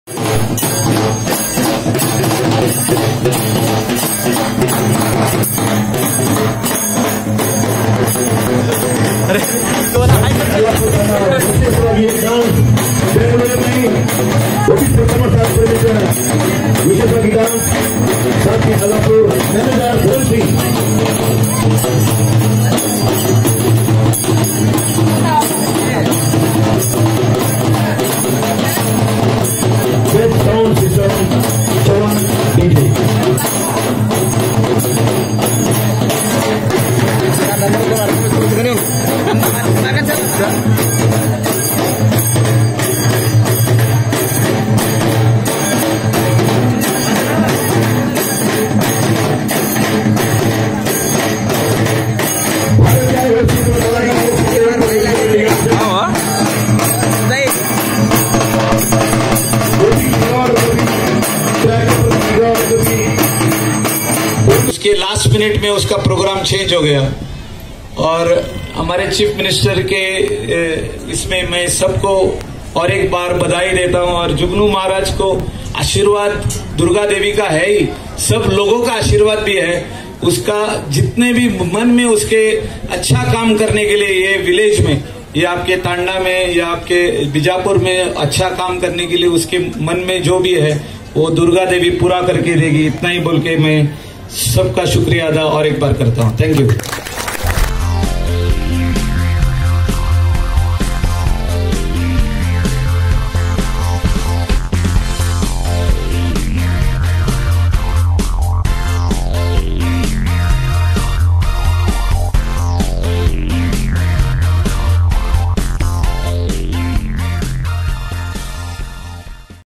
उसके last minute में उसका प्रोग्राम चेंज हो गया और हमारे चीफ मिनिस्टर के इसमें मैं सबको और एक बार बधाई देता हूं और जुगनू महाराज को आशीर्वाद दुर्गा देवी का है ही, सब लोगों का आशीर्वाद भी है। उसका जितने भी मन में उसके अच्छा काम करने के लिए ये विलेज में, ये आपके तांडा में या आपके बीजापुर में अच्छा काम करने के लिए उसके मन में जो भी है वो दुर्गा देवी पूरा करके देगी। इतना ही बोल के मैं सबका शुक्रिया अदा और एक बार करता हूँ। Thank you.